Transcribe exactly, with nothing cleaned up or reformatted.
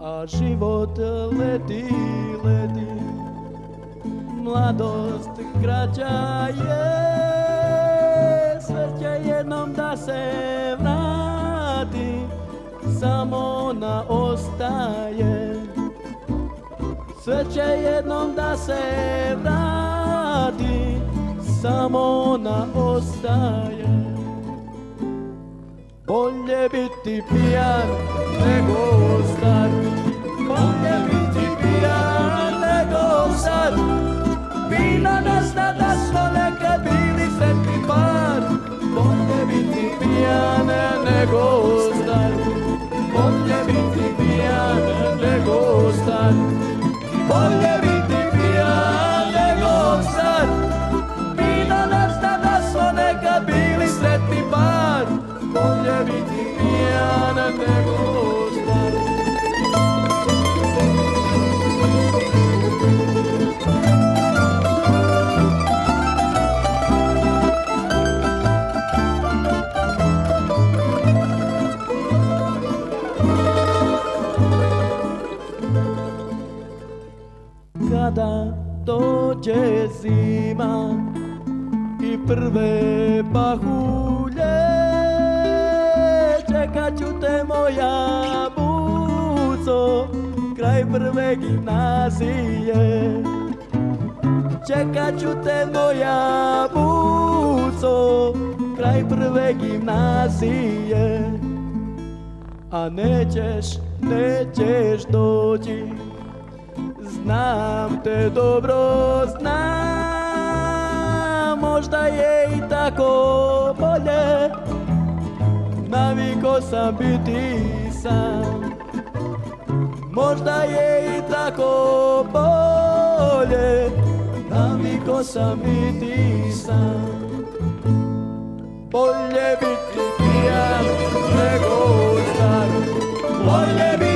a život leti, leti. Mladost kraća je, sve će jednom da se vrati, samo ona ostaje. Sve će jednom da se vrati, samo ona ostaje. Bolje biti pijan nego star, bolje biti pijan nego star. Vina ne zna da smo nekad bili sretni par. Bolje biti pijan nego star, bolje biti pijan nego star. Bolje biti pijan nego star. Vina ne zna da smo nekad bili sretni par. Bolje biti pijan nego star. Kada dođe zima i prve pahulje, čekat ću te moja buco kraj prve gimnazije. Čekat ću te moja buco kraj prve gimnazije. A nećeš, nećeš doći, znam te dobro, znam. Možda je i tako bolje, naviko sam biti sam. Možda je i tako bolje, naviko sam biti sam. Bolje biti pijan nego star, bolje biti